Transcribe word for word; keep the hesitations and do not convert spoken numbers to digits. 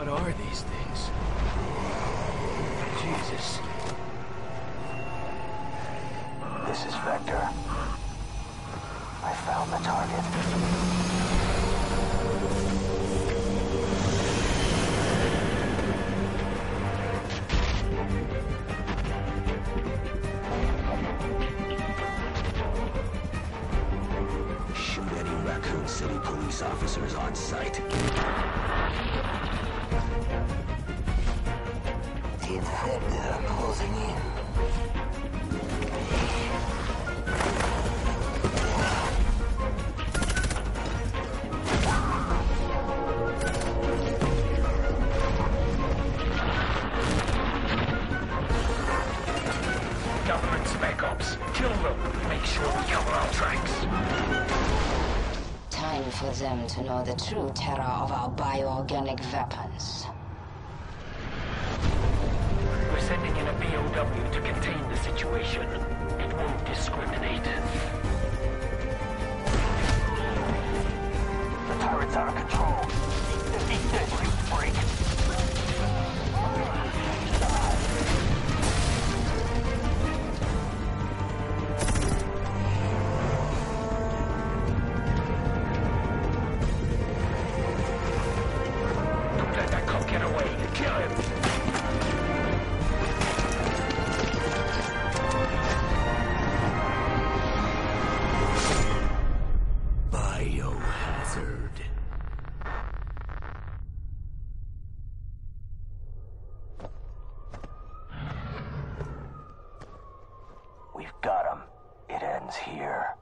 are these things? Jesus. This is Vector. I found the target. Shoot any Raccoon City police officers on sight. The infected are closing in. Government spec ops. Kill them. Make sure we cover our tracks. Time for them to know the true terror of our bioorganic weapons. We're sending in a B O W to contain the situation. It won't discriminate. The turret's out of control. Defeat this, you freak! Don't let that cop get away. Kill him. Biohazard. We've got him. It ends here.